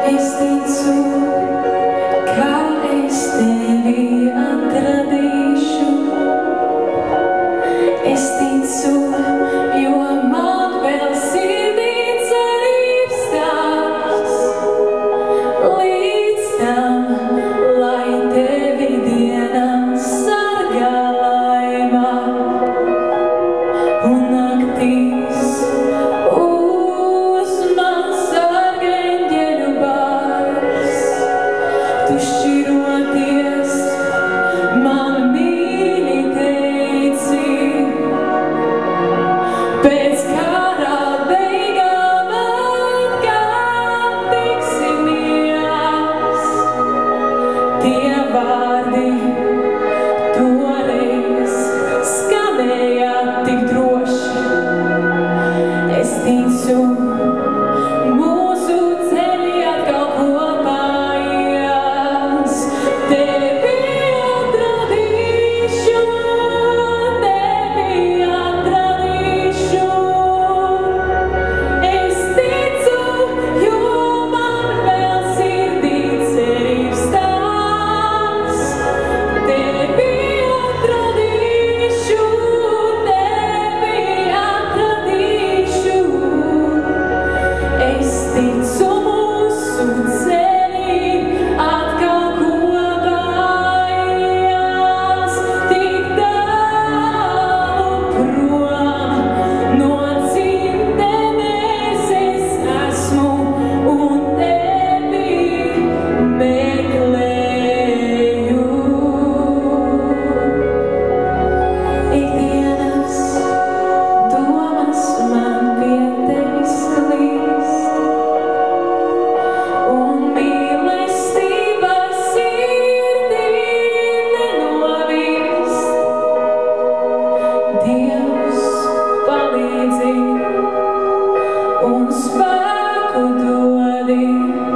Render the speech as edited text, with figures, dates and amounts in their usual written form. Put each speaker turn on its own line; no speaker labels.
Es ticu, kā es tevi atradīšu. Es ticu, jo man vēl sirdī cerības stāvs. Līdz tam, lai tevi dienām sargā laimā un naktīs uz man sargeņģeļu bārs. Tu šķiroties man mīļi teici, pēc kara beigām atkal tiksimies. Tie vārdi toreiz skanēja tik droši. Es ticu, mūsu ceļi atkal kopā ies. Tevi atradīšu, tevi atradīšu. Es ticu, jo man vēl sirdī cerības stāvs. Tevi atradīšu, tevi atradīšu. Es ticu, mūsu ceļi atkal kopā ies. Tik tālu prom no dzimtenes es esmu un tevi meklēju. Ikdienas domas man pie tevis klīst, un mīlestība sirdī nenovīst. Dievs palīdzi un spēku dodi.